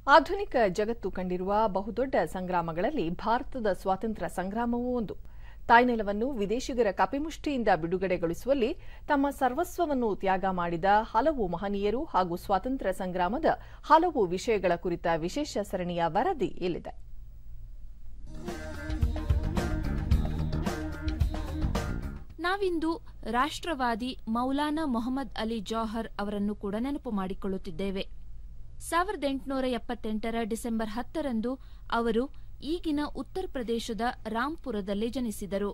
ಆಧುನಿಕ ಜಗತ್ತು ಕಂಡಿರುವ ಬಹುದೊಡ್ಡ ಸಂಗ್ರಾಮಗಳಲ್ಲಿ ಭಾರತದ ಸ್ವಾತಂತ್ರ್ಯ ಸಂಗ್ರಾಮವೂ ಒಂದು. ತಾಯ್ನೆಲವನ್ನು ವಿದೇಶಿಗರ ಕಪಿಮುಷ್ಟಿಯಿಂದ ಬಿಡುಗಡೆಗೊಳಿಸುವಲ್ಲಿ ತಮ್ಮ ಸರ್ವಸ್ವವನ್ನು ತ್ಯಾಗ ಮಾಡಿದ ಹಲವು ಮಹನೀಯರು ಹಾಗೂ ಸ್ವಾತಂತ್ರ್ಯ ಸಂಗ್ರಾಮದ ಹಲವು ವಿಷಯಗಳ ಕುರಿತ ವಿಶೇಷ ಸರಣಿಯ ವರದಿ ಇಲ್ಲಿದೆ. ನಾವಿಂದು ರಾಷ್ಟ್ರವಾದಿ ಮೌಲಾನಾ ಮೊಹಮ್ಮದ್ ಅಲಿ ಜೌಹರ್ ಅವರನ್ನು ಕೂಡ ನೆನಪು ಮಾಡಿಕೊಳ್ಳುತ್ತಿದ್ದೇವೆ. 1878ರ ಡಿಸೆಂಬರ್ 10ರಂದು ಅವರು ಈಗಿನ ಉತ್ತರ ಪ್ರದೇಶದ ರಾಂಪುರದಲ್ಲಿ ಜನಿಸಿದರು.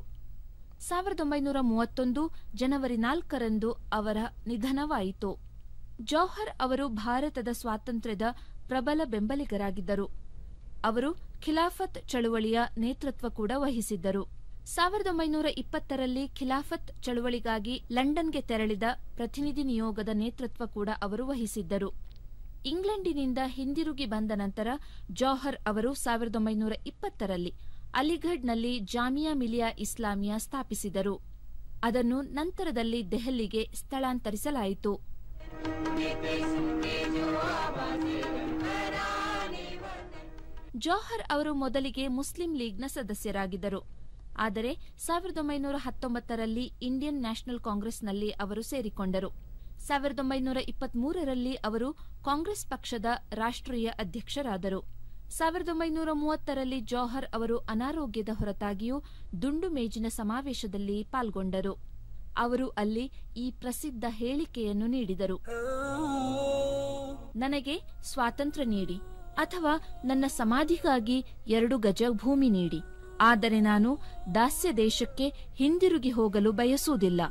1931 ಜನವರಿ 4ರಂದು ಅವರ ನಿಧನವಾಯಿತು. ಜೌಹರ್ ಅವರು ಭಾರತದ ಸ್ವಾತಂತ್ರ್ಯದ ಪ್ರಬಲ ಬೆಂಬಲಿಗರಾಗಿದ್ದರು. ಅವರು ಖಿಲಾಫತ್ ಚಳುವಳಿಯ ನೇತೃತ್ವ ಕೂಡ ವಹಿಸಿದ್ದರು. 1920ರಲ್ಲಿ ಖಿಲಾಫತ್ ಚಳುವಳಿಗಾಗಿ ಲಂಡನ್ಗೆ ತೆರಳಿದ ಪ್ರತಿನಿಧಿ ನಿಯೋಗದ ನೇತೃತ್ವ ಕೂಡ ಅವರು ವಹಿಸಿದ್ದರು. ಇಂಗ್ಲೆಂಡಿನಿಂದ ಹಿಂದಿರುಗಿ ಬಂದ ನಂತರ ಜೌಹರ್ ಅವರು 1920ರಲ್ಲಿ ಅಲಿಘಡ್ನಲ್ಲಿ ಜಾಮಿಯಾ ಮಿಲಿಯಾ ಇಸ್ಲಾಮಿಯಾ ಸ್ಥಾಪಿಸಿದರು. ಅದನ್ನು ನಂತರದಲ್ಲಿ ದೆಹಲಿಗೆ ಸ್ಥಳಾಂತರಿಸಲಾಯಿತು. ಜೌಹರ್ ಅವರು ಮೊದಲಿಗೆ ಮುಸ್ಲಿಂ ಲೀಗ್ನ ಸದಸ್ಯರಾಗಿದ್ದರು. ಆದರೆ 1919ರಲ್ಲಿ ಇಂಡಿಯನ್ ನ್ಯಾಷನಲ್ ಕಾಂಗ್ರೆಸ್ನಲ್ಲಿ ಅವರು ಸೇರಿಕೊಂಡರು. 1923ರಲ್ಲಿ ಅವರು ಕಾಂಗ್ರೆಸ್ ಪಕ್ಷದ ರಾಷ್ಟ್ರೀಯ ಅಧ್ಯಕ್ಷರಾದರು. 1930ರಲ್ಲಿ ಜೌಹರ್ ಅವರು ಅನಾರೋಗ್ಯದ ಹೊರತಾಗಿಯೂ ದುಂಡು ಮೇಜಿನ ಸಮಾವೇಶದಲ್ಲಿ ಪಾಲ್ಗೊಂಡರು. ಅವರು ಅಲ್ಲಿ ಈ ಪ್ರಸಿದ್ಧ ಹೇಳಿಕೆಯನ್ನು ನೀಡಿದರು: ನನಗೆ ಸ್ವಾತಂತ್ರ್ಯ ನೀಡಿ ಅಥವಾ ನನ್ನ ಸಮಾಧಿಗಾಗಿ 2 ಗಜ ಭೂಮಿ ನೀಡಿ, ಆದರೆ ನಾನು ದಾಸ್ಯ ದೇಶಕ್ಕೆ ಹಿಂದಿರುಗಿ ಹೋಗಲು ಬಯಸುವುದಿಲ್ಲ.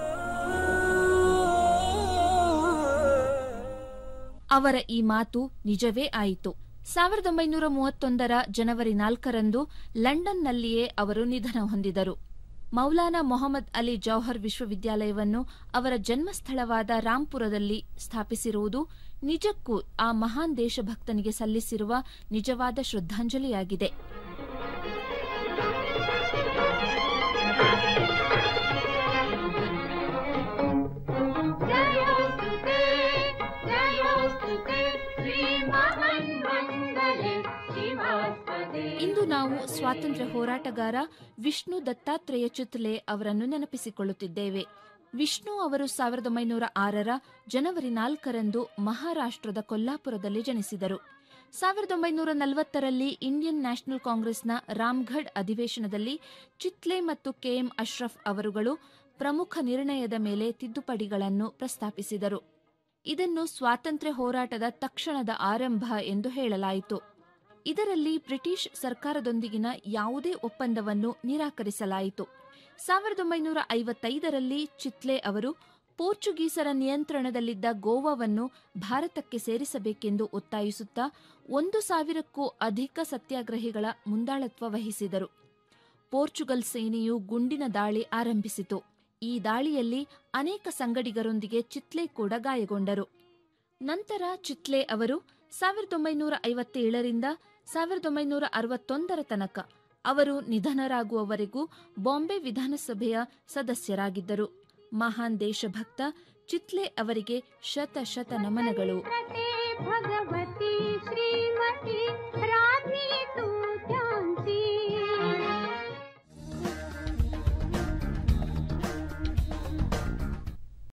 ಅವರ ಈ ಮಾತು ನಿಜವೇ ಆಯಿತು. 1931ರ ಜನವರಿ 4ರಂದು ಲಂಡನ್ನಲ್ಲಿಯೇ ಅವರು ನಿಧನ ಹೊಂದಿದರು. ಮೌಲಾನಾ ಮೊಹಮ್ಮದ್ ಅಲಿ ಜೌಹರ್ ವಿಶ್ವವಿದ್ಯಾಲಯವನ್ನು ಅವರ ಜನ್ಮಸ್ಥಳವಾದ ರಾಂಪುರದಲ್ಲಿ ಸ್ಥಾಪಿಸಿರುವುದು ನಿಜಕ್ಕೂ ಆ ಮಹಾನ್ ದೇಶಭಕ್ತನಿಗೆ ಸಲ್ಲಿಸಿರುವ ನಿಜವಾದ ಶ್ರದ್ಧಾಂಜಲಿಯಾಗಿದೆ. ಇಂದು ನಾವು ಸ್ವಾತಂತ್ರ್ಯ ಹೋರಾಟಗಾರ ವಿಷ್ಣು ದತ್ತಾತ್ರೇಯ ಚಿತ್ಲೆ ಅವರನ್ನು ನೆನಪಿಸಿಕೊಳ್ಳುತ್ತಿದ್ದೇವೆ. ವಿಷ್ಣು ಅವರು 1906ರ ಜನವರಿ 4ರಂದು ಮಹಾರಾಷ್ಟ್ರದ ಕೊಲ್ಲಾಪುರದಲ್ಲಿ ಜನಿಸಿದರು. 1940ರಲ್ಲಿ ಇಂಡಿಯನ್ ನ್ಯಾಷನಲ್ ಕಾಂಗ್ರೆಸ್ನ ರಾಮ್ಗಢ್ ಅಧಿವೇಶನದಲ್ಲಿ ಚಿತ್ಲೆ ಮತ್ತು ಕೆಎಂ ಅಶ್ರಫ್ ಅವರುಗಳು ಪ್ರಮುಖ ನಿರ್ಣಯದ ಮೇಲೆ ತಿದ್ದುಪಡಿಗಳನ್ನು ಪ್ರಸ್ತಾಪಿಸಿದರು. ಇದನ್ನು ಸ್ವಾತಂತ್ರ್ಯ ಹೋರಾಟದ ತಕ್ಷಣದ ಆರಂಭ ಎಂದು ಹೇಳಲಾಯಿತು. ಇದರಲ್ಲಿ ಬ್ರಿಟಿಷ್ ಸರ್ಕಾರದೊಂದಿಗಿನ ಯಾವುದೇ ಒಪ್ಪಂದವನ್ನು ನಿರಾಕರಿಸಲಾಯಿತು. 1955ರಲ್ಲಿ ಚಿತ್ಲೆ ಅವರು ಪೋರ್ಚುಗೀಸರ ನಿಯಂತ್ರಣದಲ್ಲಿದ್ದ ಗೋವಾವನ್ನು ಭಾರತಕ್ಕೆ ಸೇರಿಸಬೇಕೆಂದು ಒತ್ತಾಯಿಸುತ್ತಾ 1,000ಕ್ಕೂ ಅಧಿಕ ಸತ್ಯಾಗ್ರಹಿಗಳ ಮುಂದಾಳತ್ವ ವಹಿಸಿದರು. ಪೋರ್ಚುಗಲ್ ಸೇನೆಯು ಗುಂಡಿನ ದಾಳಿ ಆರಂಭಿಸಿತು. ಈ ದಾಳಿಯಲ್ಲಿ ಅನೇಕ ಸಂಗಡಿಗರೊಂದಿಗೆ ಚಿತ್ಲೆ ಕೂಡ ಗಾಯಗೊಂಡರು. ನಂತರ ಚಿತ್ಲೆ ಅವರು 1957ರಿಂದ 1961ರ ತನಕ ಅವರು ನಿಧನರಾಗುವವರೆಗೂ ಬಾಂಬೆ ವಿಧಾನಸಭೆಯ ಸದಸ್ಯರಾಗಿದ್ದರು. ಮಹಾನ್ ದೇಶಭಕ್ತ ಚಿತ್ಲೆ ಅವರಿಗೆ ಶತ ನಮನಗಳು.